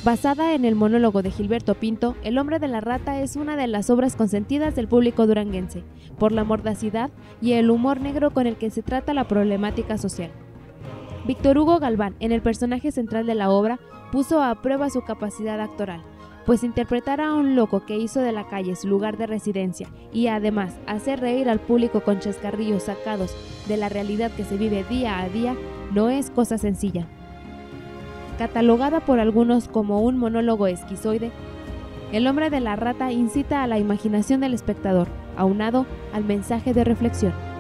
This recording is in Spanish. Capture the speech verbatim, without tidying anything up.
Basada en el monólogo de Gilberto Pinto, El hombre de la rata es una de las obras consentidas del público duranguense, por la mordacidad y el humor negro con el que se trata la problemática social. Víctor Hugo Galván, en el personaje central de la obra, puso a prueba su capacidad actoral, pues interpretar a un loco que hizo de la calle su lugar de residencia y además hacer reír al público con chascarrillos sacados de la realidad que se vive día a día no es cosa sencilla. Catalogada por algunos como un monólogo esquizoide, El hombre de la rata incita a la imaginación del espectador, aunado al mensaje de reflexión.